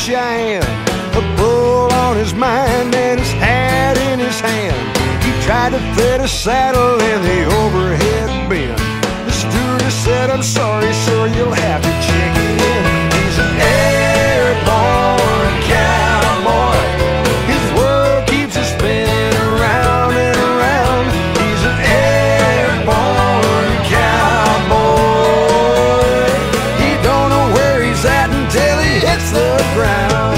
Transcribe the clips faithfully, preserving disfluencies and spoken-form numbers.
Cheyenne, a bull on his mind and his hat in his hand. He tried to fit a saddle in the overhead bin. The stewardess said, "I'm sorry, sir, you'll have to check it in." He's an airborne cowboy. His world keeps us spinning around and around. He's an airborne cowboy. He don't know where he's at until he hits the ground.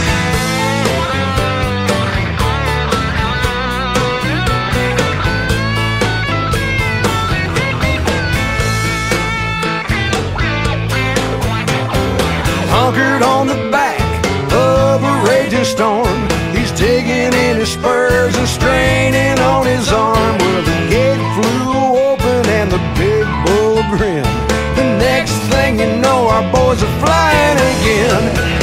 Hunkered on the back of a raging storm, he's digging in his spurs and straining on his arm. Well, the gate flew open and the big bull grinned. The next thing you know, our boys are flying again.